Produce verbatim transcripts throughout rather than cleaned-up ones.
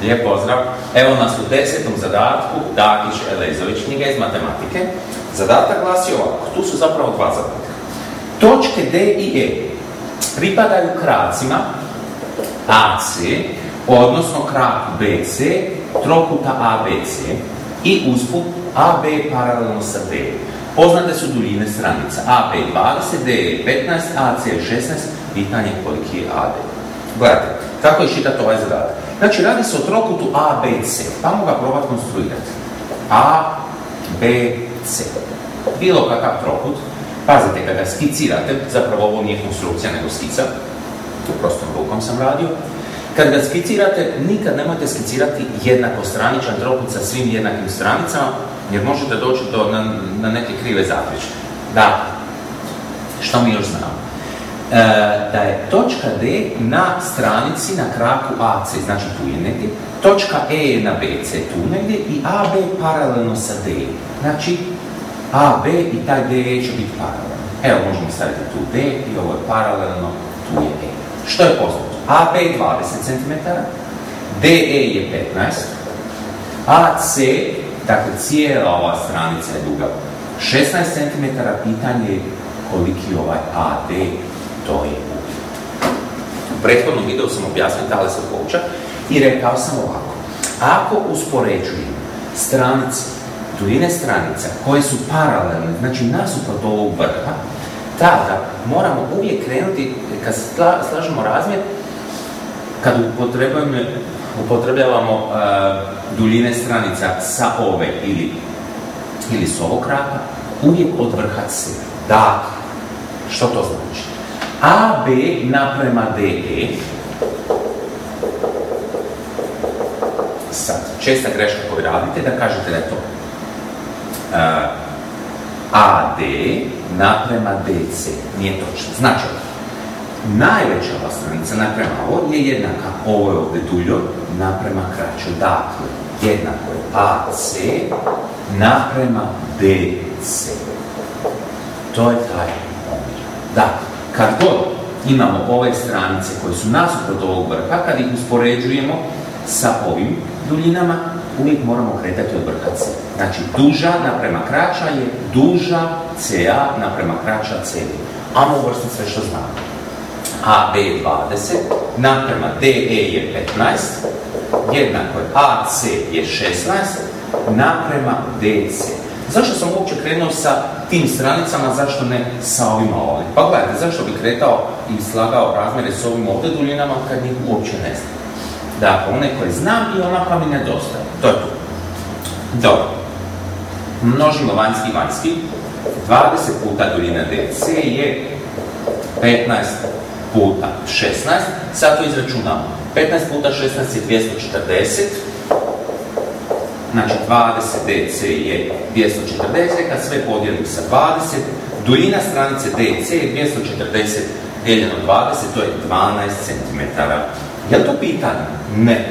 Lijep pozdrav. Evo nas u desetom zadatku, Dakić Elezović, knjiga iz matematike. Zadatak glasi ovako, tu su zapravo dva zadatka. Točke D i E pripadaju kracima A C, odnosno kraku B C, trokuta A B C i usput A B paralelno sa D. Poznate su duljine stranica. A B dvadeset, D E petnaest, A C šesnaest, pitanje koliki je A D. Gledajte, kako je čitati ovaj zadatak? Znači, radi se o trokutu A B C, pa mogu ga probati konstruirati. A B C. Bilo kakav trokut. Pazite, kada skicirate, zapravo ovo nije konstrukcija, nego skica, prostom rukom sam radio, kad ga skicirate, nikad nemojte skicirati jednakostraničan trokut sa svim jednakim stranicama, jer možete doći do, na, na neke krive zaključke. Dakle, što mi još znamo? E, da je točka D na stranici na kraku A C, znači tu je negdje, točka E je na B C tu negdje i A B paralelno sa D. Znači, A B i taj D E će biti paralelno. Evo, možemo staviti tu D i ovo je paralelno, tu je E. Što je poznato? A B je dvadeset centimetara, D E je petnaest, A C, dakle cijela ova stranica je duga šesnaest centimetara, pitanje je koliki je ovaj A D, to je uvijek. U prethodnom videu sam objasnio Talesov poučak i rekao sam ovako. Ako uspoređujemo stranice, duljine stranica koje su paralelne, znači nasuprot ovog vrha, tada moramo uvijek krenuti, kad slažemo razmjer, kad upotrebljavamo uh, duljine stranica sa ove ili, ili s ovog kraka, uvijek od vrha C. Dakle, što to znači? A B naprema D E, sad, česta greška koju radite, da kažete da je to uh, A D naprema D C. Nije točno. Znači, najveća ova stranica naprema ovo je jednaka ovo je ovdje duljoj naprema kraćoj. Dakle, jednako je A C naprema D C. To je taj omjer. Dakle, kad god imamo ove stranice koje su nasuprot ovog vrha, kad ih uspoređujemo sa ovim duljinama, uvijek moramo kretati od vrha C. Znači, duža naprema kraća je duža C A naprema kraća C D. Ajmo uvrstiti sve što znamo. A B je dvadeset, naprema D E je petnaest, jednako je A C je šesnaest, naprema D C. Zašto sam uopće krenuo sa tim stranicama, zašto ne sa ovima ovdje? Pa gledajte, zašto bi kretao i slagao razmjere s ovim ovdje duljinama kad njih uopće ne znam? Dakle, one koje znam i ona pa mi nedostaje. To je to. Dobro. Množimo vanjski i vanjski. dvadeset puta duljina D C je petnaest puta šesnaest. Sad to izračunamo. petnaest puta šesnaest je dvjesto četrdeset. Znači, dvadeset D C je dvjesto četrdeset. Kad sve podijelim sa dvadeset, duljina stranice D C je dvjesto četrdeset dijeljeno dvadeset, to je dvanaest centimetara. Je li to pitanje? Ne.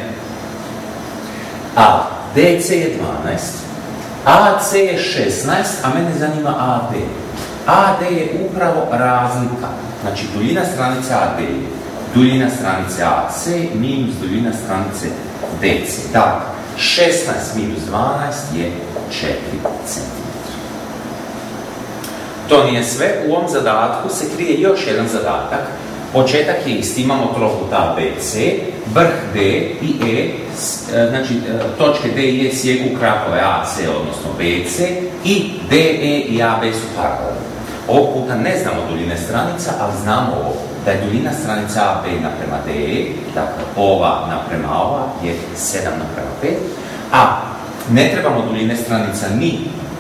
A D C je dvanaest, A C je šesnaest, a mene zanima A D. A D je upravo razlika. Znači, duljina stranice A D je duljina stranice A C minus duljina stranice D C. Dakle, šesnaest minus dvanaest je četiri centimetra. To nije sve. U ovom zadatku se krije još jedan zadatak. Početak je isti, imamo trokut A B C, vrh D i E, znači točke D i E sjeku krakove A C, odnosno B C, i D E i A B su paralelni. Ovog puta ne znamo duljine stranica, ali znamo ovo, da je duljina stranica A B naprema D E, dakle ova naprema ova je sedam naprema pet, a ne trebamo duljine stranica ni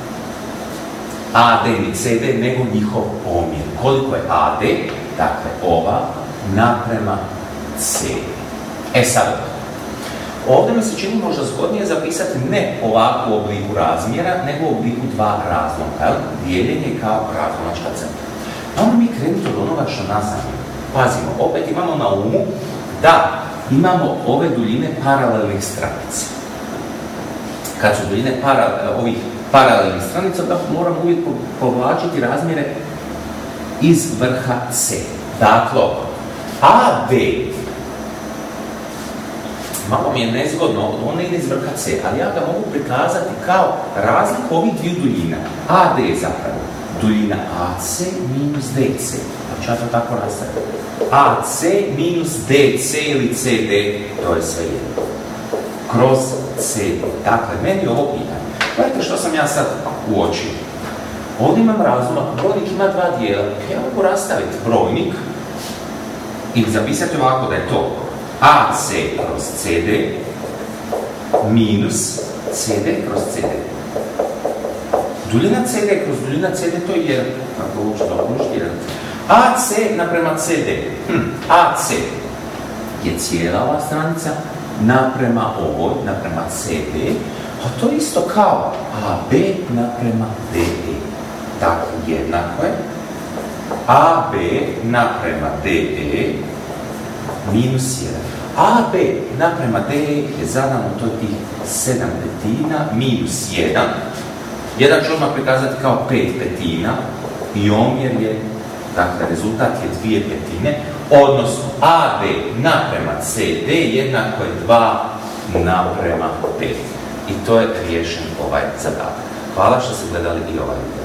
A D ni C D, nego njihov omjer. Koliko je A D? Dakle, ova naprema C. E sad, ovdje mi se čini možda zgodnije zapisati ne ovako u obliku razmjera, nego u obliku dva razlomka, dijeljenje kao razlomačka crta. Onda mi krenuti od onoga što nas zanima. Pazimo, opet imamo na umu da imamo ove duljine paralelnih stranica. Kad su duljine para, ovih paralelnih stranica, da moramo uvijek povlačiti razmjere iz vrha C. Dakle, A D malo mi je nezgodno, on ne ide iz vrha C, ali ja ga mogu prikazati kao razliku ovih dviju duljina. A D je zapravo duljina A C minus D C. Pa ću ja to tako nastaviti. A C minus D C ili C D, to je sve jedno. Kroz C D. Dakle, meni je ovo pitanje. Gledajte što sam ja sad uočio. Ovdje imam razum, ako brojnik ima dva dijela, ja mogu rastaviti brojnik i zapisati ovako da je to A C kroz C D minus C D kroz C D. Duljina C D kroz duljina C D to je jedan. Ako uopće da uložiti jedan. A C naprema C D. Hm. A C je cijela ova stranica naprema ovoj, naprema C D, a to je isto kao A B naprema D E. Dakle, jednako je A B naprema D E minus jedan. A B naprema D E je zadano, to je tih sedam petina minus jedan. jedan ću odmah prikazati kao pet petina i omjer je, dakle, rezultat je dvije petine, odnosno A B naprema C D jednako je dva naprema pet. I to je riješen ovaj zadatak. Hvala što ste gledali i ovaj video.